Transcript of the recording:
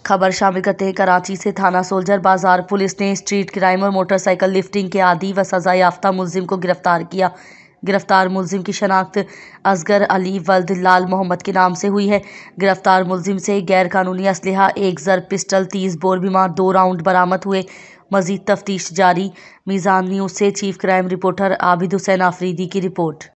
खबर शामिल करते हैं कराची से। थाना सोल्जर बाजार पुलिस ने स्ट्रीट क्राइम और मोटरसाइकिल लिफ्टिंग के आदी व सजा याफ्ता मुलजिम को गिरफ्तार किया। गिरफ्तार मुलजिम की शनाख्त असगर अली वल्द लाल मोहम्मद के नाम से हुई है। गिरफ्तार मुलजिम से गैर कानूनी असलहा, एक ज़र पिस्टल, 30 बोर बीमार, 2 राउंड बरामद हुए। मजीद तफ्तीश जारी। मीज़ान न्यूज़ से chief crime reporter Abid Hussain Afridi की रिपोर्ट।